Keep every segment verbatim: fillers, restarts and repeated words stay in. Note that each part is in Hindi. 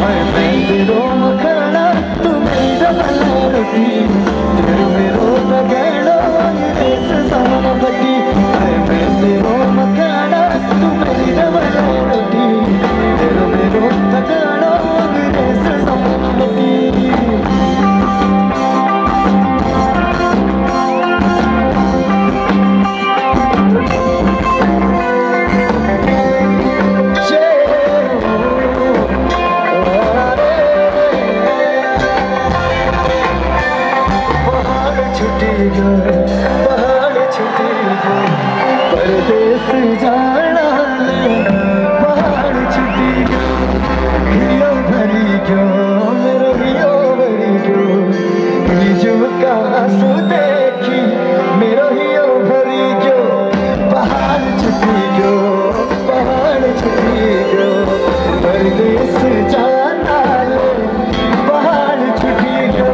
मैं तेरो मखना तू मेरी डबल रोटी तेरे मेरो तगड़ो देश सामने बटी मैं तेरो मखना तू मेरी डबल रोटी तेरे मेरो तगड़ो देश सामने बटी पहाड़ छुटी गए परदेस जाना पहाड़ छुटी गए हियो भरी क्यों मेरो हियो भरी क्यों बीजू का आंसू देखी मेरो हियो भरी क्यों पहाड़ छुटी क्यों पहाड़ छुटी क्यों परदेस जाना पहाड़ छुटी क्यों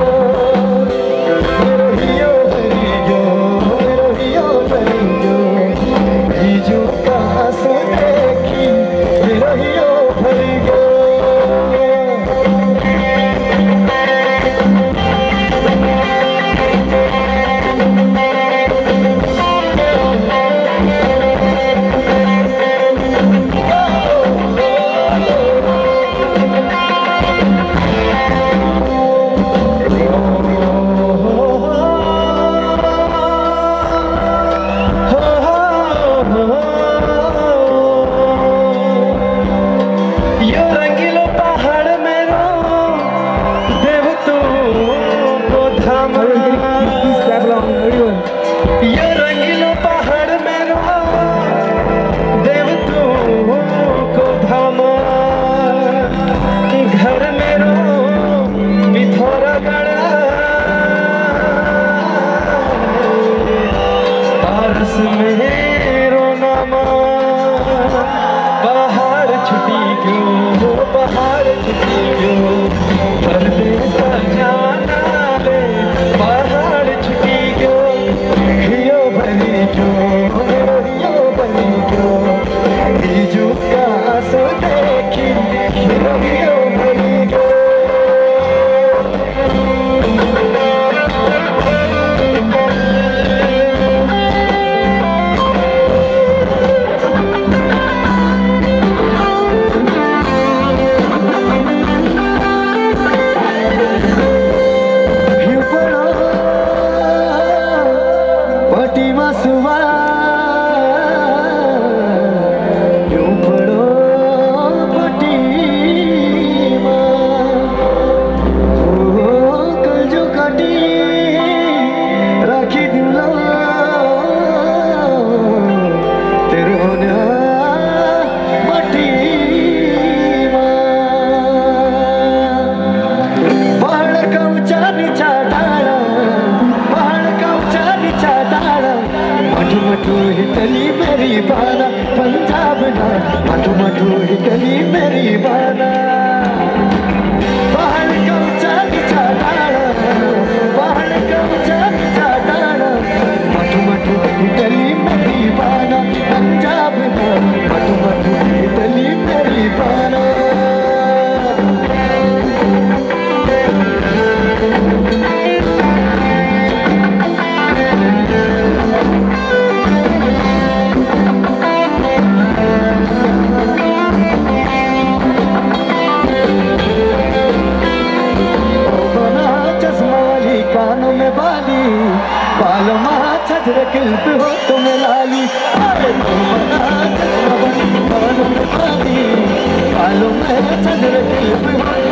मटू हिटली मेरी बाना पंजाब ना मटू मटू हिटली मेरी बाना पहाड़ का ऊंचा नीचा डाला पहाड़ का ऊंचा नीचा डाला मटू मटू हिटली मेरी बाना पंजाब ना मटू मटू हिटली मेरी बाना बालों में छजर किल्प हो तुम लाली अरे बालों में छजर किल्प हो